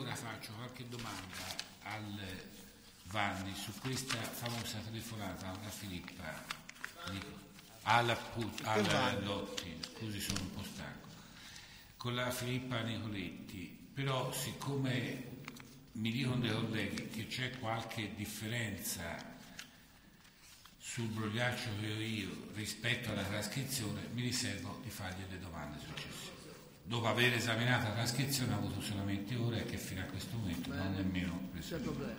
ora faccio qualche domanda al Vanni su questa famosa telefonata alla Filippa, alla Lotti, scusi sono un po' stanco, con la Filippa Nicoletti, però siccome mi dicono dei colleghi che c'è qualche differenza sul brogliaccio che ho io rispetto alla trascrizione, mi riservo di fargli le domande successive. Dopo aver esaminato la trascrizione ho avuto solamente ore che fino a questo momento non ho nemmeno preso. C'è problema.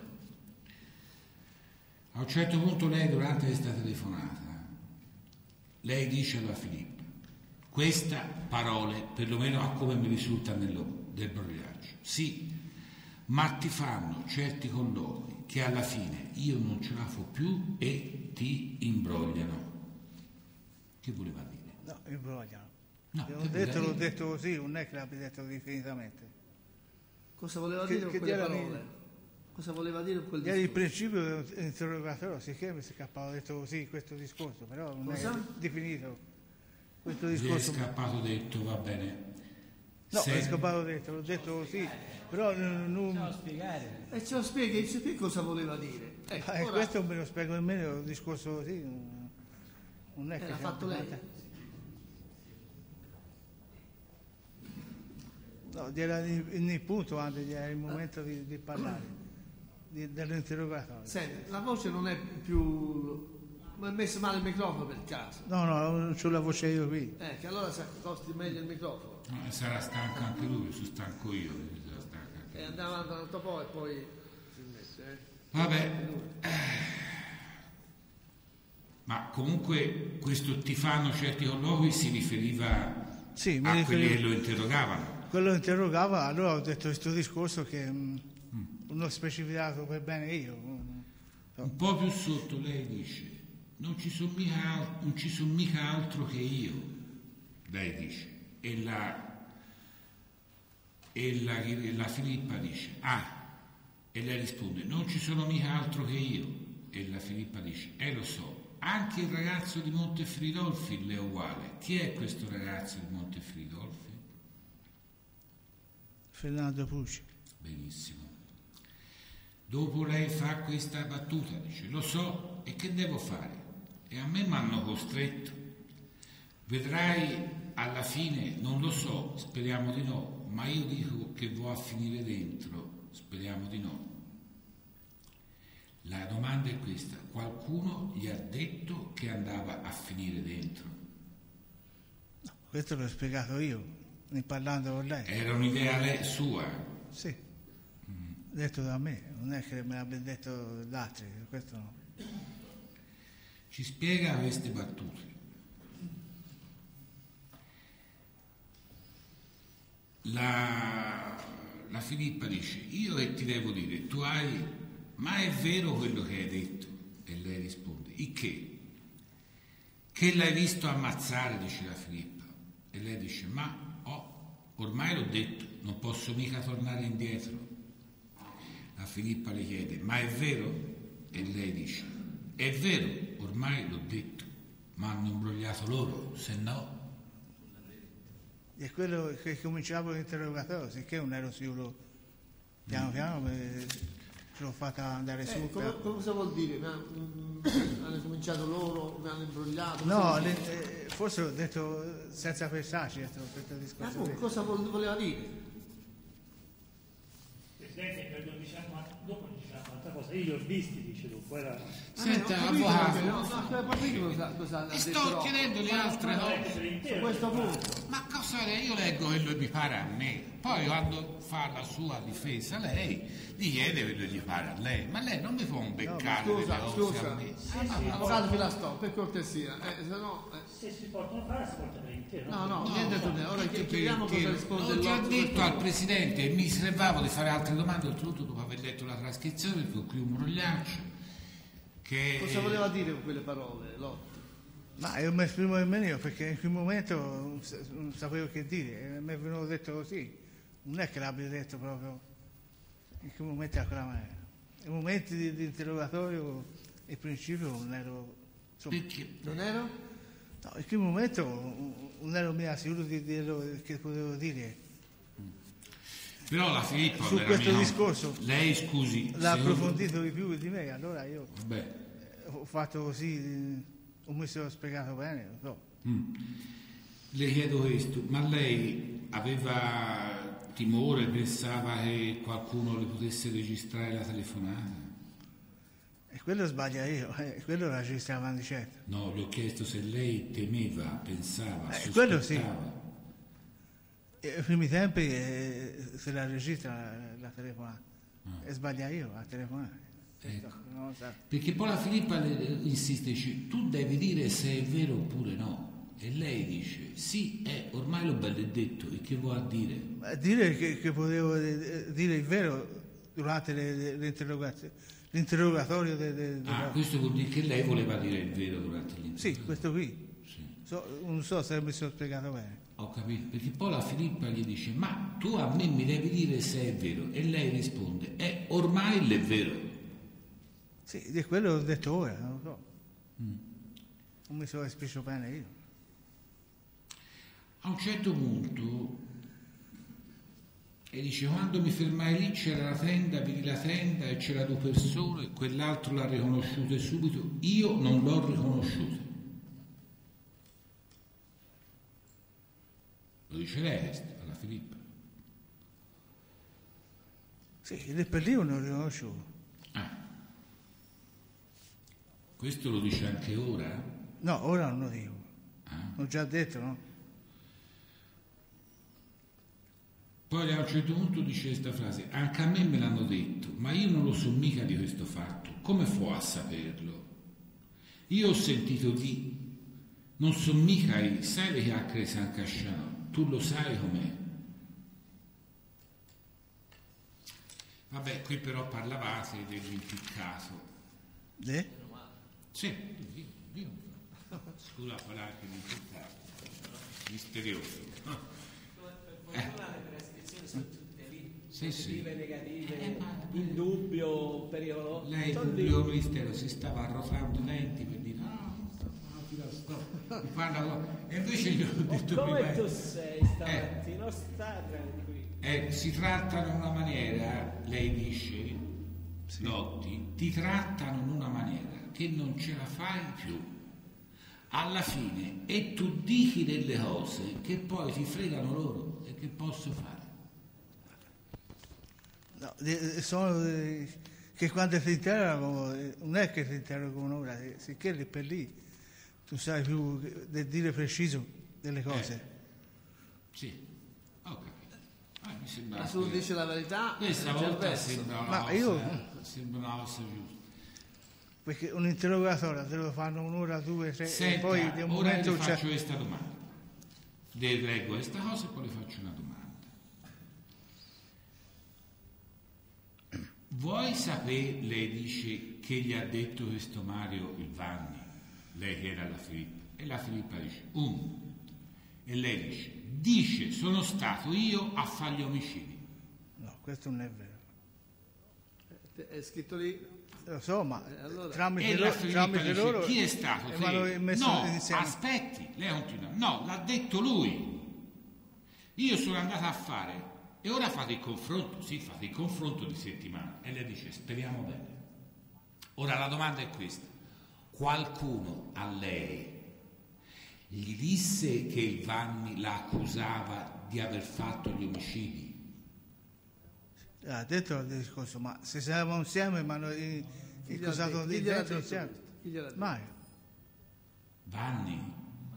A un certo punto lei durante questa telefonata, lei dice alla Filippa, queste parole, perlomeno a come mi risulta del brogliaccio, sì, ma ti fanno certi colloqui che alla fine io non ce la fo più e ti imbrogliano. Che voleva dire? No, imbrogliano. No, l'ho detto così, non è che l'abbia detto definitivamente. Cosa voleva dire con quelle parole? Cosa voleva dire quel discorso? Il principio dell'interrogatorio, sicché mi si scappava detto così questo discorso, però non è definito questo discorso. È scappato detto, va bene. No, è scappato detto, l'ho detto così, però non... Ce lo spieghi cosa voleva dire. Ora... Questo me lo spiego nemmeno, il discorso così, non è che... l'ha fatto lei? No, era il punto, anche era il momento di parlare, dell'interrogatorio. Senti, la voce non è più... Ma è messo male il microfono per caso? No, non c'ho la voce io qui. Che allora si accosti meglio il microfono. Sarà stanco anche lui, sono stanco io. Andiamo avanti un altro po' e poi si smette. Vabbè. Ma comunque questo ti fanno certi colloqui si riferiva a quelli che lo interrogavano. Quello interrogava, allora ho detto questo discorso che non ho specificato per bene io. Un po' più sotto lei dice, non ci sono mica altro che io, lei dice, e la Filippa dice, e lei risponde, non ci sono mica altro che io, e la Filippa dice, lo so, anche il ragazzo di Montefridolfi le è uguale. Chi è questo ragazzo di Montefridolfi? Fernando Pucci. Benissimo. Dopo lei fa questa battuta, dice, lo so, e che devo fare? E a me mi hanno costretto. Vedrai alla fine, non lo so, speriamo di no, ma io dico che va a finire dentro, speriamo di no. La domanda è questa, qualcuno gli ha detto che andava a finire dentro? No, questo l'ho spiegato io, ne parlando con lei. Era un'idea sua? Sì, detto da me, non è che me l'abbia detto da altri, questo no. Ci spiega queste battute. La Filippa dice, io che ti devo dire, ma è vero quello che hai detto? E lei risponde, il che? Che l'hai visto ammazzare, dice la Filippa. E lei dice, ormai l'ho detto, non posso mica tornare indietro. La Filippa le chiede, ma è vero? E lei dice, è vero, ormai l'ho detto, ma hanno imbrogliato loro, se no... E quello che cominciavo l'interrogatorio, sicché non ero sicuro, piano piano ce l'ho fatta andare su. Cosa vuol dire? Hanno cominciato loro, mi hanno imbrogliato? No, forse ho detto senza pensarci, questo discorso. Cosa voleva dire? Presidente, dopo diciamo un'altra cosa, io li ho visti, dice dopo. Senta, avvocato, sto chiedendo le altre cose. Su questo punto. Ma cosa io leggo quello che mi pare a me, poi quando fa la sua difesa lei gli chiede quello che gli pare a lei, ma lei non mi può beccare scusa, a me. Avvocato Filastò, per cortesia, se no... Se si portano a fare, si porta per intero. No, niente tu te. Ora chiediamo cosa risponde il ho detto al Presidente e mi riservavo di fare altre domande, oltretutto dopo aver letto la trascrizione, perché ho qui un brogliaccio. Cosa voleva dire con quelle parole, Lotti? Ma io mi esprimo nemmeno io, perché in quel momento non sapevo che dire, mi è venuto detto così, non è che l'abbia detto proprio in quel momento a quella maniera. I momenti di interrogatorio, in principio non ero... Insomma, non ero? No, in quel momento non ero mica sicuro di quello che potevo dire. Però la Filippa su questo discorso lei scusi l'ha se approfondito di più di me, allora io vabbè, ho fatto così, ho messo spiegato bene, non so. le chiedo questo, ma lei aveva timore, pensava che qualcuno le potesse registrare la telefonata? E quello sbaglia io, quello la registravano di certo. No, le ho chiesto se lei temeva, pensava, quello sì. sospettava. Ai primi tempi se la registra la telefonata e sbaglia io a telefonare. Ecco. Non lo sa. Perché poi la Filippa insiste, dice, tu devi dire se è vero oppure no. E lei dice, sì, ormai l'ho benedetto, e che vuoi a dire? Ma dire che potevo dire il vero durante l'interrogatorio Questo vuol dire che lei voleva dire il vero durante l'intervento. Sì, questo qui. Sì. Non so se mi sono spiegato bene. Ho capito, perché poi la Filippa gli dice, ma tu a me mi devi dire se è vero. E lei risponde, ormai è vero. Sì, di quello ho detto ora, non lo so. Non mi sono espresso bene io. A un certo punto, e dice, quando mi fermai lì c'era la tenda, vidi la tenda e c'era 2 persone, quell'altro l'ha riconosciuto subito, io non l'ho riconosciuto. Lo dice lei alla Filippa. Sì, lì per lì non l'ho riconosciuto. Questo lo dice anche ora? No, ora non lo dico. L'ho già detto, no? Poi a un certo punto dice questa frase, anche a me me l'hanno detto, ma io non lo so mica di questo fatto, come fa a saperlo? Io ho sentito di, non so mica sai le chiacchiere San Casciano, tu lo sai com'è. Vabbè, qui però parlavate dell'impiccato. Sì, io. Scusa a parlare che l'impiccato, misterioso. Positive, negative, in dubbio, pericolo. Lei dubbio mistero si stava arrotando i denti per dire e invece gli ho detto come tu sei stamattina, sta tranquillo. Si trattano in una maniera, lei dice, Lotti, ti trattano in una maniera che non ce la fai più. Alla fine, e tu dici delle cose che poi ti fregano loro, e che posso fare? No, sono che quando ti interrogano, non è che ti interrogano ora, sicché lì per lì tu sai più del dire preciso delle cose. Sì, ho capito. Mi sembra Ma se uno dice la verità, questa volta sembra una cosa giusta. Perché un interrogatorio te lo fanno un'ora, 2, 3 Senta, e poi di un ora momento le faccio questa domanda. Le leggo questa cosa e poi le faccio una domanda. Vuoi sapere, lei dice, che gli ha detto questo Mario il Vanni? Lei che era la Filippa. E la Filippa dice, E lei dice, sono stato io a fare gli omicidi. No, questo non è vero. è scritto lì. Lo so, ma allora, tramite dice, loro chi è stato? No, aspetti, lei continua. No, l'ha detto lui. Io sono andata a fare e ora fate il confronto. Sì, fate il confronto di settimana. E lei dice, speriamo bene. Ora la domanda è questa. Qualcuno a lei gli disse che il Vanni la accusava di aver fatto gli omicidi? Ha detto il discorso, ma se siamo insieme, ma noi accusato di dentro insieme. Mai. Vanni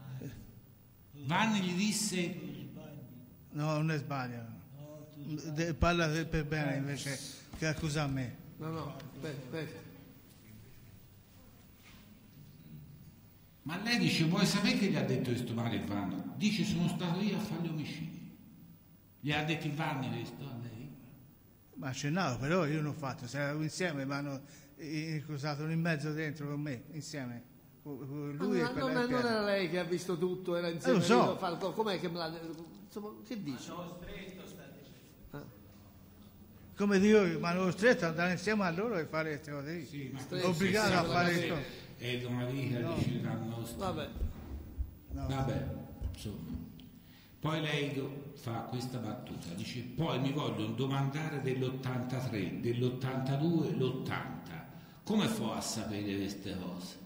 gli disse. No, non è sbaglio. Parla per bene invece che accusa a me. No, aspetta. Ma lei dice, vuoi sapere che gli ha detto questo Mario il Vanni? Dice, sono stato io a fare gli omicidi. Gli ha detto il Vanni questo a lei? Ma accennavo, però io non ho fatto, se eravamo insieme, mi hanno accusato in mezzo dentro con me, insieme, con lui e non era lei che ha visto tutto, era insieme. Lo so. Com'è che me l'ha... Insomma, che dici? Come dico, mi hanno costretto ad andare insieme a loro e fare queste cose lì. Sì, obbligato a fare queste cose. È una vita dice la nostra. Vabbè. Vabbè, insomma. Poi lei fa questa battuta, dice poi mi vogliono domandare dell'83, dell'82, l'80. Come fa a sapere queste cose?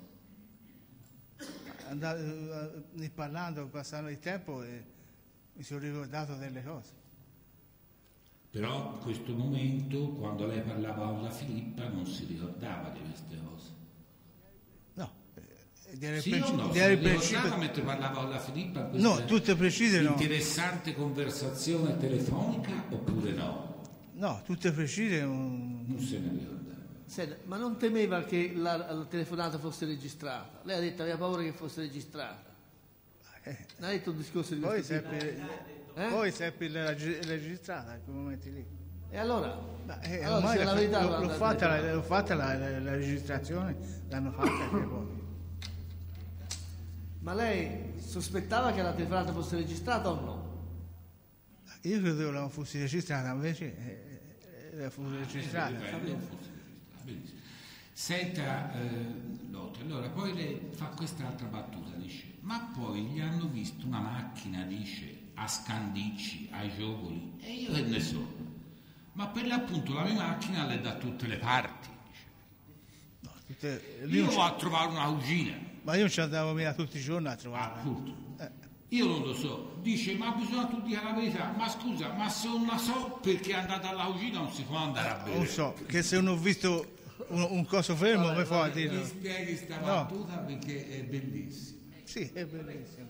Parlando, passando il tempo, mi sono ricordato delle cose. Però in questo momento, quando lei parlava alla Filippa, non si ricordava di queste cose. No, sì o no? Si ricordava mentre parlava alla Filippa in questa tutte precise no. Interessante conversazione telefonica oppure no? No, tutte precise non se ne ricorda. Senta, ma non temeva che la telefonata fosse registrata? Lei ha detto aveva paura che fosse registrata. Non ha detto un discorso di questo tipo? Poi seppi registrata in quei momenti lì. E allora? Allora se la verità l'ho fatta la registrazione, l'hanno fatta anche poi. Ma lei sospettava che la telefonata fosse registrata o no? Io credo che non fosse registrata, invece fu registrata. Senta Lotte, allora poi lei fa quest'altra battuta, dice ma poi gli hanno visto una macchina, dice, a Scandicci, ai Giovoli, e io che ne so, ma per l'appunto la mia macchina è da tutte le parti, dice. Io vado a trovare una cugina. Ma io ci andavo via tutti i giorni a trovare. Io non lo so, dice ma bisogna tu dire la verità, ma scusa, ma se non la so perché è andata alla cugina non si può andare a bere. Non so, che se non ho visto un coso fermo come fa a dire? Mi spieghi sta battuta perché è bellissima. Sì, è bellissimo.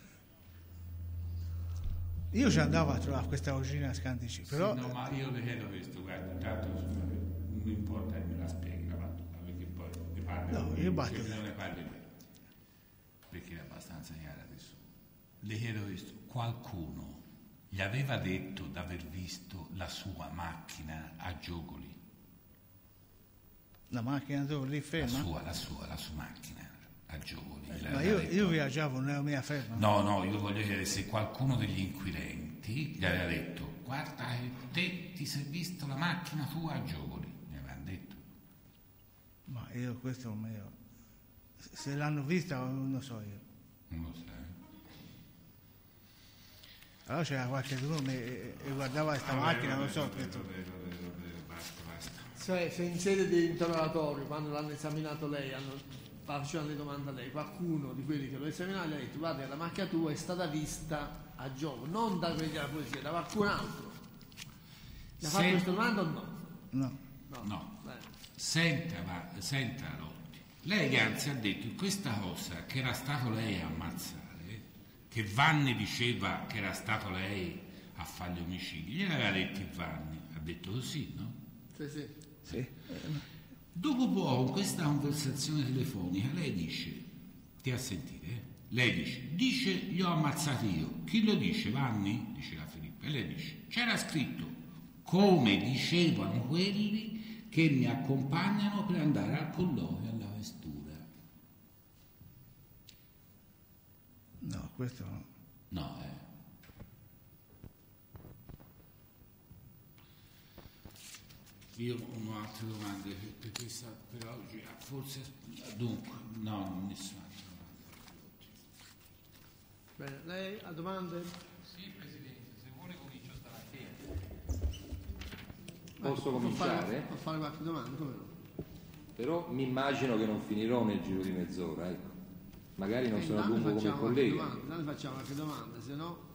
Io ci andavo a trovare questa cugina a Scandicci, però... Sì, no, ma io le chiedo questo, guarda, intanto non mi importa che me la spieghi la battuta, perché poi ne parli non ne parli te, perché è abbastanza chiara adesso. Le chiedo questo, qualcuno gli aveva detto d'aver visto la sua macchina a Giogoli? La macchina dove lì ferma? La sua macchina a Giogoli. Ma io viaggiavo nella mia ferma. No, io voglio dire se qualcuno degli inquirenti gli aveva detto guarda te ti sei visto la macchina tua a Giogoli, gli avevano detto. Ma io questo se l'hanno vista non lo so io. Non lo sai. Allora c'era qualcuno e guardava questa macchina, non so. Basta. Cioè, se in sede di interrogatorio, quando l'hanno esaminato lei, facevano le domande a lei, qualcuno di quelli che lo esaminavano gli ha detto guarda la macchina tua è stata vista a gioco, non da quelli della polizia, da qualcun altro. Gli ha fatto questa domanda o no? No. Senta Lotti, lei anzi ha detto questa cosa che era stato lei a ammazzare, che Vanni diceva che era stato lei a fare gli omicidi, gliel'aveva detto Vanni, ha detto così, no? Sì. Dopo poco, in questa conversazione telefonica, lei dice, ti a sentire, lei dice, li ho ammazzati io. Chi lo dice? Vanni? Dice la Filippa. E lei dice, c'era scritto, come dicevano quelli che mi accompagnano per andare al colloquio alla questura. No, questo no. No, Io ho altre domande per questa per oggi, forse dunque, no, nessuna altra domanda. Bene, lei ha domande? Sì, Presidente, se vuole comincio stamattina. Posso cominciare? Può fare qualche domanda, come no? Però mi immagino che non finirò nel giro di mezz'ora, ecco. Magari non sono a lungo come il collega. Noi facciamo qualche domanda, se no...